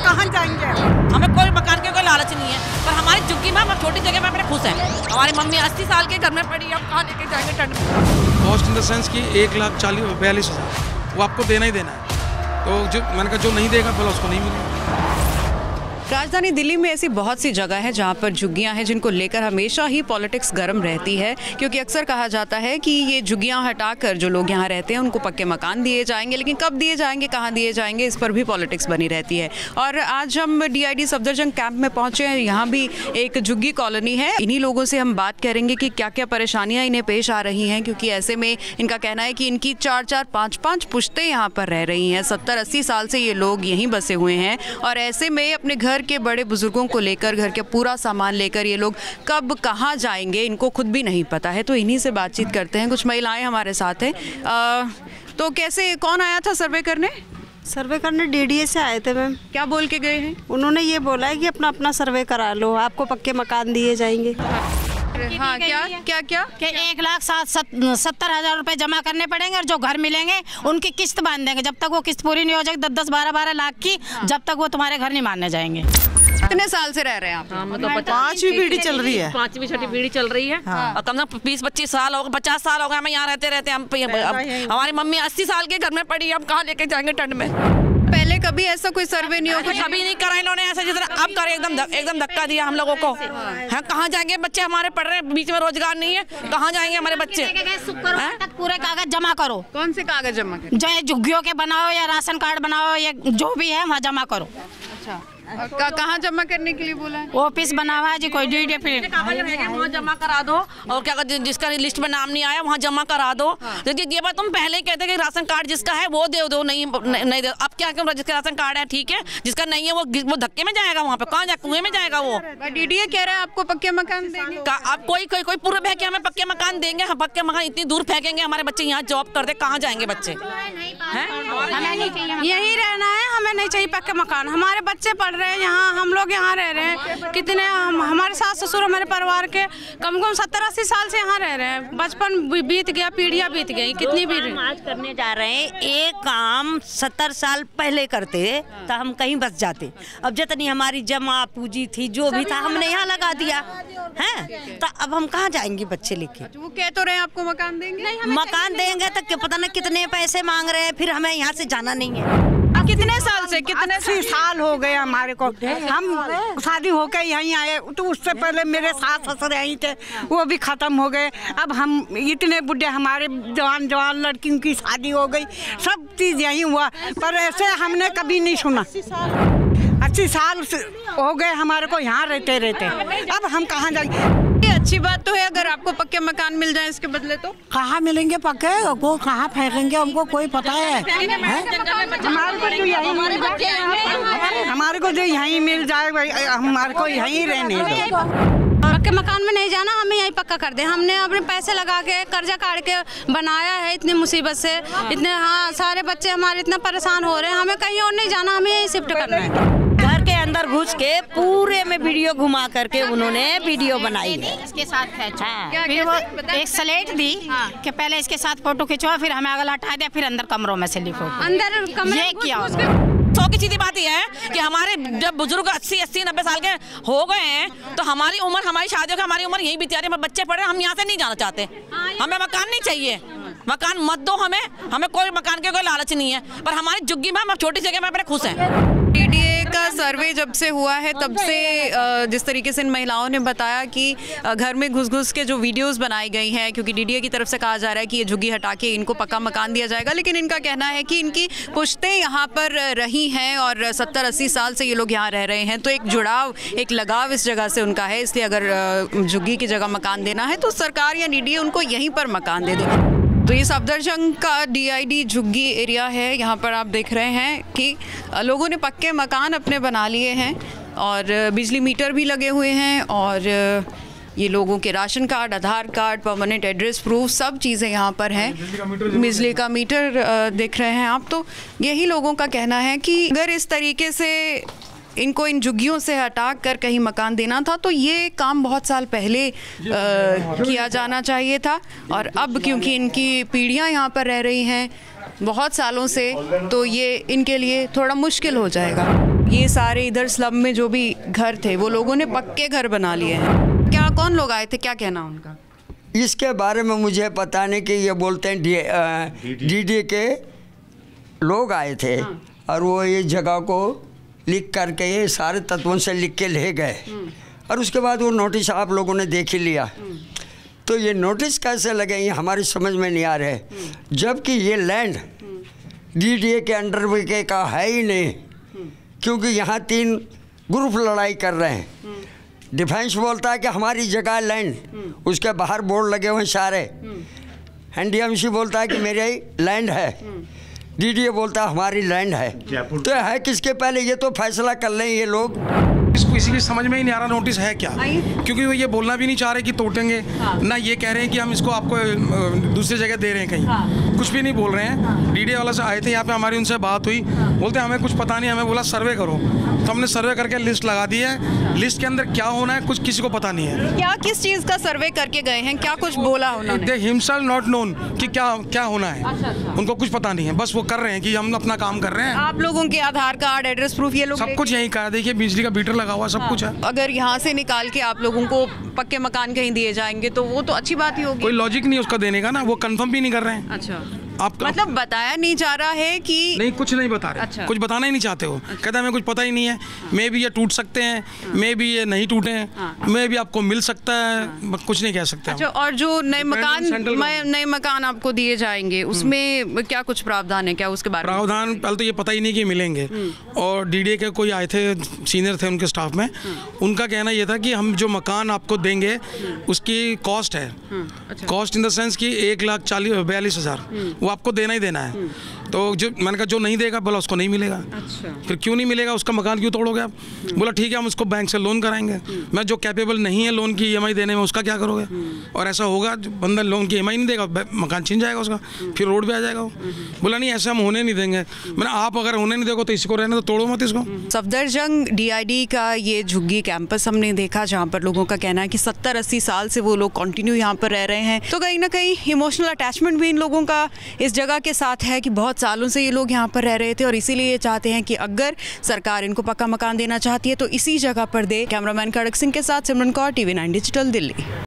कहाँ जाएंगे? हमें कोई मकान के कोई लालच नहीं है, पर हमारी झुग्गी में हम छोटी जगह में अपने खुश हैं। हमारी मम्मी 80 साल के घर में पड़ी, अब कहाँ लेके जाएंगे ठंड में? कॉस्ट इन द सेंस कि 1,42,000 वो आपको देना ही देना है। तो जो मैंने कहा जो नहीं देगा फिर उसको नहीं मिलेगा। राजधानी दिल्ली में ऐसी बहुत सी जगह है जहां पर झुग्गियां हैं जिनको लेकर हमेशा ही पॉलिटिक्स गर्म रहती है, क्योंकि अक्सर कहा जाता है कि ये झुग्गियां हटाकर जो लोग यहां रहते हैं उनको पक्के मकान दिए जाएंगे, लेकिन कब दिए जाएंगे, कहां दिए जाएंगे, इस पर भी पॉलिटिक्स बनी रहती है। और आज हम DID सफदरजंग कैंप में पहुंचे हैं। यहाँ भी एक झुग्गी कॉलोनी है। इन्हीं लोगों से हम बात करेंगे कि क्या क्या परेशानियाँ इन्हें पेश आ रही हैं, क्योंकि ऐसे में इनका कहना है कि इनकी 4-4, 5-5 पुश्तें यहाँ पर रह रही हैं। 70-80 साल से ये लोग यहीं बसे हुए हैं और ऐसे में अपने घर के बड़े बुजुर्गों को लेकर, घर के पूरा सामान लेकर ये लोग कब कहाँ जाएंगे इनको खुद भी नहीं पता है। तो इन्हीं से बातचीत करते हैं। कुछ महिलाएं हमारे साथ हैं। तो कैसे, कौन आया था सर्वे करने? सर्वे करने DDA से आए थे मैम। क्या बोल के गए हैं? उन्होंने ये बोला है कि अपना अपना सर्वे करा लो, आपको पक्के मकान दिए जाएंगे। हाँ, क्या कि 1,70,000 रुपए जमा करने पड़ेंगे और जो घर मिलेंगे उनकी किस्त बांध देंगे। जब तक वो किस्त पूरी नहीं हो जाएगी 10-10, 12-12 लाख की, जब तक वो तुम्हारे घर नहीं मानने जाएंगे। कितने साल से रह रहे हैं आप? मतलब 5वीं पीढ़ी चल रही है। 5वीं 6वीं पीढ़ी चल रही है। और कम से कम 20-25 साल हो गए, 50 साल हो गए हमें यहाँ रहते हम। हमारी मम्मी 80 साल के घर में पड़ी, अब कहाँ लेके जाएंगे ठंड में? पहले कभी ऐसा कोई सर्वे नहीं हो? कभी नहीं करा इन्होंने ऐसा, जितना अब करे एकदम धक्का दिया हम लोगों को। हाँ, कहाँ जाएंगे बच्चे हमारे? पढ़ रहे हैं, बीच में रोजगार नहीं है, कहाँ जाएंगे हमारे बच्चे? शुक्रवार तक पूरे कागज जमा करो। कौन से कागज जमा करें? चाहे झुग्गियों के बनाओ या राशन कार्ड बनाओ या जो भी है वहाँ जमा करो। अच्छा, कहाँ जमा करने के लिए बोला है? ऑफिस बना हुआ है जी, कोई DDA वहाँ जमा करा दो, और क्या कहते हैं जिसका लिस्ट में नाम नहीं आया वहाँ जमा करा दो। क्योंकि ये बात तुम पहले कहते कि राशन कार्ड जिसका है वो दे दो, नहीं दे। अब क्या क्यों, जिसका राशन कार्ड है ठीक है, जिसका नहीं है वो धक्के में जाएगा, वहाँ पे कहाँ जाए, कुएं में जाएगा वो। DDA कह रहा है आपको पक्के मकान देंगे। अब कोई पूर्व है कि हमें पक्के मकान देंगे? हम पक्के मकान इतनी दूर फेंकेंगे, हमारे बच्चे यहाँ जॉब करते, कहाँ जाएंगे बच्चे? यही रहना है, हमें नहीं चाहिए पक्के मकान। हमारे बच्चे पढ़ रहे हैं यहाँ, हम लोग यहाँ रह रहे हैं। कितने हमारे सास ससुर हमारे परिवार के कम 70-80 साल से यहाँ रह रहे हैं। बचपन बीत गया, पीढ़ियाँ बीत गई, कितनी भी। आज करने जा रहे हैं एक काम 70 साल पहले करते तो हम कहीं बस जाते। अब जितनी हमारी जमा पूंजी थी, जो भी था, हमने यहाँ लगा दिया है, तो अब हम कहाँ जाएंगे बच्चे लेके? वो कह तो रहे हैं आपको मकान देंगे। मकान देंगे तो क्या पता न कितने पैसे मांग रहे हैं, फिर हमें यहाँ से जाना नहीं है। कितने साल से? कितने 80 साल हो गए हमारे को। हम शादी होकर यहीं आए, तो उससे पहले मेरे सास ससुर यहीं थे, वो भी खत्म हो गए। अब हम इतने बुढ़े, हमारे जवान लड़कियों की शादी हो गई, सब चीज़ यहीं हुआ, पर ऐसे हमने कभी नहीं सुना। 80 साल हो गए हमारे को यहाँ रहते रहते, अब हम कहाँ जाएंगे? अच्छी बात तो है अगर आपको पक्के मकान मिल जाए, इसके बदले तो कहाँ मिलेंगे पक्के? वो कहाँ फेंकेंगे हमको कोई पता है? हमारे को जो यहीं मिल जाए, हमारे को यहीं रहने दो। पक्के मकान में नहीं जाना, हमें यहीं पक्का कर दे। हमने अपने पैसे लगा के कर्जा काट के बनाया है, इतनी मुसीबत से, इतने। हाँ, सारे बच्चे हमारे इतना परेशान हो रहे हैं, हमें कहीं और नहीं जाना, हमें यहीं शिफ्ट करना है। घर के अंदर घुस के पूरे में वीडियो घुमा करके उन्होंने वीडियो बनाई है। इसके साथ फिर वो एक स्लेट दी कि पहले इसके साथ फोटो खिंचवा, फिर हमें अगला हटा दिया, फिर अंदर कमरों में से ली फोटो। अंदर कमरे ये किया। 100 की सीधी बात यह है कि हमारे जब बुजुर्ग 80-90 साल के हो गए हैं, तो हमारी उम्र, हमारी शादियों की हमारी उम्र यहीं बीती आ रही है, हमारे बच्चे पढ़े, हम यहाँ से नहीं जाना चाहते। हमें मकान नहीं चाहिए, मकान मत दो हमें कोई मकान के कोई लालच नहीं है, पर हमारी झुग्गी में हम छोटी जगह में अपने खुश हैं। DDA का सर्वे जब से हुआ है तब से जिस तरीके से इन महिलाओं ने बताया कि घर में घुस के जो वीडियोस बनाई गई हैं, क्योंकि DDA की तरफ से कहा जा रहा है कि ये झुग्गी हटा के इनको पक्का मकान दिया जाएगा, लेकिन इनका कहना है कि इनकी पुश्तें यहाँ पर रही हैं और 70-80 साल से ये लोग यहाँ रह रहे हैं, तो एक जुड़ाव, एक लगाव इस जगह से उनका है। इसलिए अगर झुग्गी की जगह मकान देना है तो सरकार या DDA उनको यहीं पर मकान दे दे। तो ये सफदरजंग का DID झुग्गी एरिया है। यहाँ पर आप देख रहे हैं कि लोगों ने पक्के मकान अपने बना लिए हैं और बिजली मीटर भी लगे हुए हैं, और ये लोगों के ration card, Aadhaar card, permanent address proof, सब चीज़ें यहाँ पर हैं। बिजली का मीटर देख रहे हैं आप। तो यही लोगों का कहना है कि अगर इस तरीके से इनको इन झुग्गियों से हटा कर कहीं मकान देना था तो ये काम बहुत साल पहले किया जाना चाहिए था, और अब क्योंकि इनकी पीढ़ियाँ यहाँ पर रह रही हैं बहुत सालों से, तो ये इनके लिए थोड़ा मुश्किल हो जाएगा। ये सारे इधर स्लम में जो भी घर थे वो लोगों ने पक्के घर बना लिए हैं। क्या कौन लोग आए थे, क्या कहना उनका? इसके बारे में मुझे पता नहीं कि ये बोलते हैं डीडी के लोग आए थे और वो ये जगह को लिख करके ये सारे तत्वों से लिख के ले गए और उसके बाद वो नोटिस आप लोगों ने देख ही लिया। तो ये नोटिस कैसे लगे ये हमारी समझ में नहीं आ रहे, जबकि ये लैंड डीडीए के अंडर के का है ही नहीं, क्योंकि यहाँ 3 ग्रुप लड़ाई कर रहे हैं। डिफेंस बोलता है कि हमारी जगह लैंड, उसके बाहर बोर्ड लगे हुए सारे। एनडीएमसी बोलता है कि मेरी लैंड है, डीडीए बोलता है हमारी लैंड है। तो है किसके पहले ये तो फैसला कर लें ये लोग। इसको किसी की समझ में ही नहीं आ रहा नोटिस है क्या, क्योंकि वो ये बोलना भी नहीं चाह रहे कि तोड़ेंगे, ना ये कह रहे हैं कि हम इसको आपको दूसरी जगह दे रहे हैं कहीं, कुछ भी नहीं बोल रहे हैं। डीडीए वाला से आए थे यहाँ पे, हमारी उनसे बात हुई, बोलते हमें कुछ पता नहीं, हमें बोला सर्वे करो, तो हमने सर्वे करके लिस्ट लगा दी है। लिस्ट के अंदर क्या होना है कुछ किसी को पता नहीं है। क्या किस चीज़ का सर्वे करके गए हैं, क्या कुछ बोला उन्होंने? दे हिमसेल्फ नॉट नोन कि क्या होना है। उनको कुछ पता नहीं है, बस वो कर रहे हैं कि हम अपना काम कर रहे हैं। आप लोगों के आधार कार्ड, एड्रेस प्रूफ ये लोग सब कुछ यहीं का, देखिए बिजली का मीटर लगा हुआ, सब कुछ है। अगर यहाँ से निकाल के आप लोगों को पक्के मकान कहीं दिए जाएंगे तो वो तो अच्छी बात ही होगी। कोई लॉजिक नहीं उसका देने का ना, वो कंफर्म भी नहीं कर रहे हैं। अच्छा, आप मतलब बताया नहीं जा रहा है कि नहीं, कुछ नहीं बता रहे। अच्छा। कुछ बताना ही नहीं चाहते हो। कहते हमें कुछ पता ही नहीं है, मे भी ये टूट सकते हैं, मे भी ये नहीं टूटे हैं, मे भी आपको मिल सकता है, कुछ नहीं कह सकते। अच्छा, और जो नए मकान आपको दिए जाएंगे उसमें क्या कुछ प्रावधान है, क्या उसके बारे में? प्रावधान पहले तो ये पता ही नहीं कि मिलेंगे। और डीडीए के कोई आए थे, सीनियर थे उनके स्टाफ में, उनका कहना ये था कि हम जो मकान आपको देंगे उसकी कॉस्ट है, कॉस्ट इन द सेंस कि 1,42,000 वो आपको देना ही देना है। तो जो मैंने कहा जो नहीं देगा बोला उसको नहीं मिलेगा। अच्छा। फिर क्यों नहीं मिलेगा, उसका मकान क्यों तोड़ोगे आप? बोला ठीक है हम उसको बैंक से लोन कराएंगे। मैं जो कैपेबल नहीं है लोन की ईएमआई देने में उसका क्या करोगे? और ऐसा होगा जो बंदा लोन की ईएमआई नहीं देगा, मकान छीन जाएगा उसका, फिर रोड पे आ जाएगा वो। बोला नहीं ऐसा हम होने नहीं देंगे। मैंने आप अगर होने नहीं दोगे तो इसको रहने तो तोड़ो मत इसको। सफदरजंग डीआईडी का ये झुग्गी कैंपस हमने देखा जहाँ पर लोगों का कहना है कि 70-80 साल से वो लोग कंटिन्यू यहाँ पर रह रहे हैं। तो कहीं ना कहीं इमोशनल अटैचमेंट भी इन लोगों का इस जगह के साथ है कि बहुत सालों से ये लोग यहाँ पर रह रहे थे और इसीलिए ये चाहते हैं कि अगर सरकार इनको पक्का मकान देना चाहती है तो इसी जगह पर दे। कैमरामैन खड़क सिंह के साथ सिमरन कौर, TV9 डिजिटल, दिल्ली।